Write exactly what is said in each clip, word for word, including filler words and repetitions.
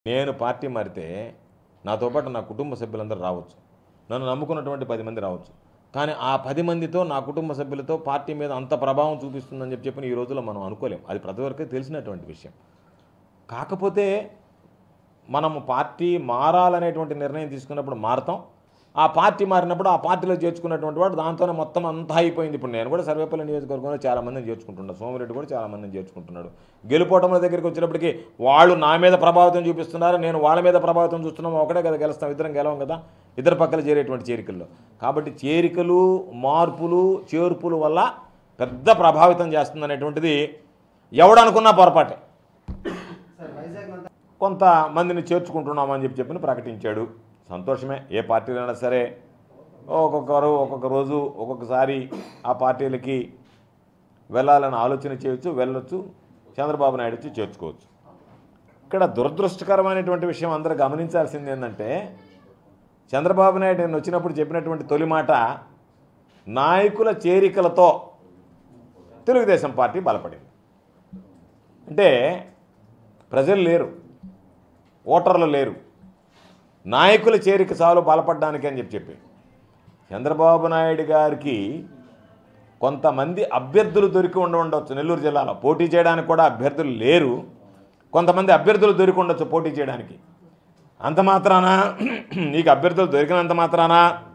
నేను పార్టీ మారితే నాతో పాటు నా కుటుంబ సభ్యులందరూ రావచ్చు, నన్ను నమ్ముకున్నటువంటి పది మంది రావచ్చు. కానీ ఆ పది మందితో నా కుటుంబ సభ్యులతో పార్టీ మీద అంత ప్రభావం చూపిస్తుందని చెప్పి చెప్పిన ఈ రోజుల్లో మనం అనుకోలేం. అది ప్రతి ఒక్కరికి తెలిసినటువంటి విషయం. కాకపోతే మనము పార్టీ మారాలనేటువంటి నిర్ణయం తీసుకున్నప్పుడు మారతాం. ఆ పార్టీ మారినప్పుడు ఆ పార్టీలో చేర్చుకున్నటువంటి వాడు దాంతోనే మొత్తం అంతా అయిపోయింది. ఇప్పుడు నేను కూడా సర్వేపల్లి నియోజకవర్గంలో చాలామందిని చేర్చుకుంటున్నాను, సోమిరెడ్డి కూడా చాలామందిని చేర్చుకుంటున్నాడు. గెలుపోవటంల దగ్గరికి వచ్చినప్పటికీ వాళ్ళు నా మీద ప్రభావితం చూపిస్తున్నారు, నేను వాళ్ళ మీద ప్రభావితం చూస్తున్నాము. ఒకటే కదా గెలుస్తాం, ఇద్దరం గెలవం కదా ఇద్దరు పక్కన చేరేటువంటి చేరికల్లో. కాబట్టి చేరికలు, మార్పులు, చేర్పుల వల్ల పెద్ద ప్రభావితం చేస్తుందనేటువంటిది ఎవడనుకున్నా పొరపాటే. కొంతమందిని చేర్చుకుంటున్నామని చెప్పి చెప్పి ప్రకటించాడు. సంతోషమే. ఏ పార్టీలైనా సరే ఒక్కొక్కరు ఒక్కొక్క రోజు ఒక్కొక్కసారి ఆ పార్టీలకి వెళ్ళాలని ఆలోచన చేయొచ్చు, వెళ్ళొచ్చు. చంద్రబాబు నాయుడు వచ్చి చేర్చుకోవచ్చు. ఇక్కడ దురదృష్టకరమైనటువంటి విషయం అందరూ గమనించాల్సింది ఏంటంటే, చంద్రబాబు నాయుడు నేను వచ్చినప్పుడు చెప్పినటువంటి తొలి మాట, నాయకుల చేరికలతో తెలుగుదేశం పార్టీ బలపడింది. అంటే ప్రజలు లేరు, ఓటర్లు లేరు, నాయకుల చేరిక చాలు బలపడడానికి అని చెప్పి చెప్పి చంద్రబాబు నాయుడు గారికి కొంతమంది అభ్యర్థులు దొరికి ఉండ ఉండవచ్చు. నెల్లూరు జిల్లాలో పోటీ చేయడానికి కూడా అభ్యర్థులు లేరు. కొంతమంది అభ్యర్థులు దొరికి ఉండొచ్చు పోటీ చేయడానికి. అంత మాత్రాన నీకు అభ్యర్థులు దొరికినంత మాత్రాన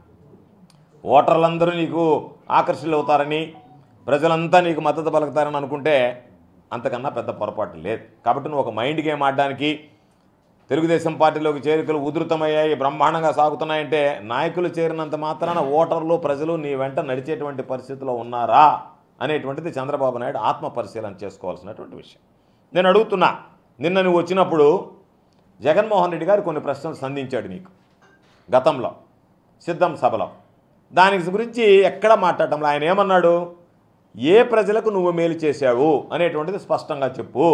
ఓటర్లందరూ నీకు ఆకర్షితులు అవుతారని, ప్రజలంతా నీకు మద్దతు పలుకుతారని అనుకుంటే అంతకన్నా పెద్ద పొరపాటు లేదు. కాబట్టి నువ్వు ఒక మైండ్ గేమ్ ఆడడానికి తెలుగుదేశం పార్టీలోకి చేరికలు ఉధృతమయ్యాయి, బ్రహ్మాండంగా సాగుతున్నాయంటే నాయకులు చేరినంత మాత్రాన ఓటర్లు, ప్రజలు నీ వెంట నడిచేటువంటి పరిస్థితిలో ఉన్నారా అనేటువంటిది చంద్రబాబు నాయుడు ఆత్మ పరిశీలన చేసుకోవాల్సినటువంటి విషయం. నేను అడుగుతున్నా, నిన్న నువ్వు వచ్చినప్పుడు జగన్మోహన్ రెడ్డి గారు కొన్ని ప్రశ్నలు సంధించాడు నీకు గతంలో సిద్ధం సభలో. దానికి గురించి ఎక్కడ మాట్లాడటంలో ఆయన ఏమన్నాడు, ఏ ప్రజలకు నువ్వు మేలు చేశావు అనేటువంటిది స్పష్టంగా చెప్పు.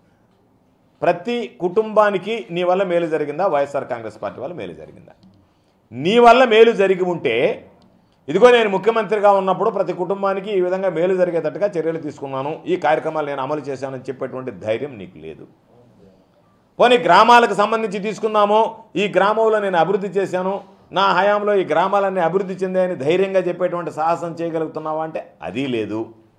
ప్రతి కుటుంబానికి నీ వల్ల మేలు జరిగిందా, వైఎస్ఆర్ కాంగ్రెస్ పార్టీ వల్ల మేలు జరిగిందా? నీ వల్ల మేలు జరిగి ఉంటే ఇదిగో నేను ముఖ్యమంత్రిగా ఉన్నప్పుడు ప్రతి కుటుంబానికి ఈ విధంగా మేలు జరిగేటట్టుగా చర్యలు తీసుకున్నాను, ఈ కార్యక్రమాలు నేను అమలు చేశానని చెప్పేటువంటి ధైర్యం నీకు లేదు. పోనీ గ్రామాలకు సంబంధించి తీసుకున్నాము, ఈ గ్రామంలో నేను అభివృద్ధి చేశాను, నా హయాంలో ఈ గ్రామాలన్నీ అభివృద్ధి చెందాయని ధైర్యంగా చెప్పేటువంటి సాహసం చేయగలుగుతున్నావా అంటే అది లేదు.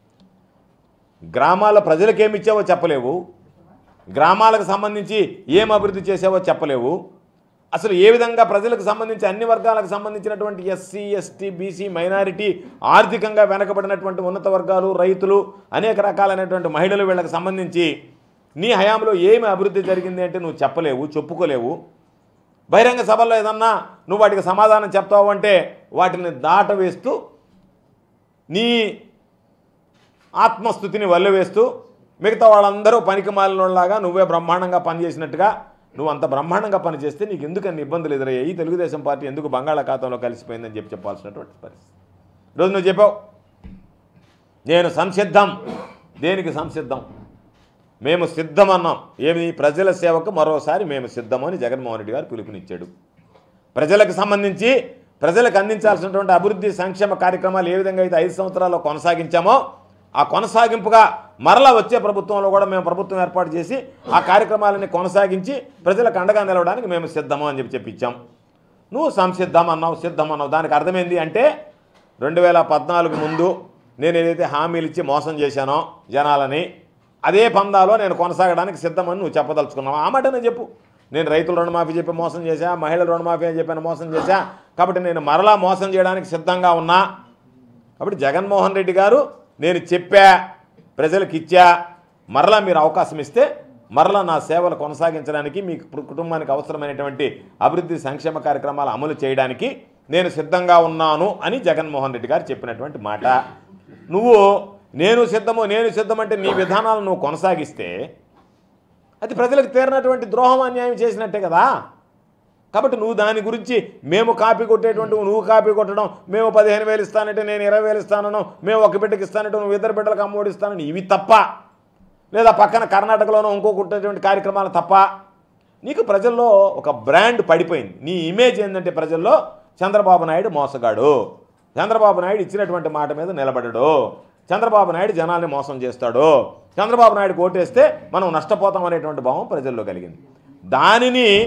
గ్రామాల ప్రజలకేమి ఇచ్చావో చెప్పలేవు, గ్రామాలకు సంబంధించి ఏం అభివృద్ధి చేసావో చెప్పలేవు. అసలు ఏ విధంగా ప్రజలకు సంబంధించి అన్ని వర్గాలకు సంబంధించినటువంటి ఎస్సీ, ఎస్టీ, బీసీ, మైనారిటీ, ఆర్థికంగా వెనకబడినటువంటి ఉన్నత వర్గాలు, రైతులు, అనేక రకాలైనటువంటి మహిళలు, వీళ్ళకి సంబంధించి నీ హయాంలో ఏమి అభివృద్ధి జరిగింది అంటే నువ్వు చెప్పలేవు, చెప్పుకోలేవు. బహిరంగ సభల్లో ఏదన్నా నువ్వు వాటికి సమాధానం చెప్తావు అంటే వాటిని దాటవేస్తూ నీ ఆత్మస్థుతిని వల్లవేస్తూ మిగతా వాళ్ళందరూ పనికి మాలినలాగా నువ్వే బ్రహ్మాండంగా పనిచేసినట్టుగా నువ్వు అంత బ్రహ్మాండంగా పనిచేస్తే నీకు ఎందుకని ఇబ్బందులు ఎదురయ్యాయి, తెలుగుదేశం పార్టీ ఎందుకు బంగాళాఖాతంలో కలిసిపోయిందని చెప్పి చెప్పాల్సినటువంటి పరిస్థితి. ఈరోజు నువ్వు చెప్పావు నేను సంసిద్ధం. దేనికి సంసిద్ధం? మేము సిద్ధమన్నాం. ఏమి? ప్రజల సేవకు మరోసారి మేము సిద్ధమని జగన్మోహన్ రెడ్డి గారు పిలుపునిచ్చాడు. ప్రజలకు సంబంధించి ప్రజలకు అందించాల్సినటువంటి అభివృద్ధి సంక్షేమ కార్యక్రమాలు ఏ విధంగా అయితే ఐదు సంవత్సరాల్లో కొనసాగించామో ఆ కొనసాగింపుగా మరలా వచ్చే ప్రభుత్వంలో కూడా మేము ప్రభుత్వం ఏర్పాటు చేసి ఆ కార్యక్రమాలని కొనసాగించి ప్రజలకు అండగా నిలవడానికి మేము సిద్ధము అని చెప్పి చెప్పించాం. నువ్వు సంసిద్ధం అన్నావు, సిద్ధం అన్నావు. దానికి అర్థమైంది అంటే రెండు వేల పద్నాలుగు ముందు నేను ఏదైతే హామీలు ఇచ్చి మోసం చేశానో జనాలని, అదే పందాలో నేను కొనసాగడానికి సిద్ధమని నువ్వు చెప్పదలుచుకున్నావు. ఆ మాటనే చెప్పు. నేను రైతుల రుణమాఫీ చెప్పి మోసం చేశా, మహిళల రుణమాఫీ అని చెప్పి మోసం చేశా, కాబట్టి నేను మరలా మోసం చేయడానికి సిద్ధంగా ఉన్నా. కాబట్టి జగన్మోహన్ రెడ్డి గారు నేను చెప్పా, ప్రజలకు ఇచ్చా, మరలా మీరు అవకాశం ఇస్తే మరలా నా సేవలు కొనసాగించడానికి, మీ కుటుంబానికి అవసరమైనటువంటి అభివృద్ధి సంక్షేమ కార్యక్రమాలు అమలు చేయడానికి నేను సిద్ధంగా ఉన్నాను అని జగన్మోహన్ రెడ్డి గారు చెప్పినటువంటి మాట. నువ్వు నేను సిద్ధము నేను సిద్ధమంటే నీ విధానాలను నువ్వు కొనసాగిస్తే అది ప్రజలకు తీరినటువంటి ద్రోహం, అన్యాయం చేసినట్టే కదా. కాబట్టి నువ్వు దాని గురించి మేము కాపీ కొట్టేటువంటి నువ్వు కాపీ కొట్టడం, మేము పదిహేను వేలు ఇస్తానంటే నేను ఇరవై వేలు ఇస్తానను, మేము ఒక బిడ్డకి ఇస్తానంటే నువ్వు ఇద్దరు బిడ్డలకు అమ్మఒడి ఇస్తానని, ఇవి తప్ప, లేదా పక్కన కర్ణాటకలోనూ ఇంకో కొట్టేటువంటి కార్యక్రమాలు తప్ప. నీకు ప్రజల్లో ఒక బ్రాండ్ పడిపోయింది. నీ ఇమేజ్ ఏంటంటే ప్రజల్లో చంద్రబాబు నాయుడు మోసగాడు, చంద్రబాబు నాయుడు ఇచ్చినటువంటి మాట మీద నిలబడడు, చంద్రబాబు నాయుడు జనాల్ని మోసం చేస్తాడు, చంద్రబాబు నాయుడు ఓటేస్తే మనం నష్టపోతాం అనేటువంటి భావం ప్రజల్లో కలిగింది. దానిని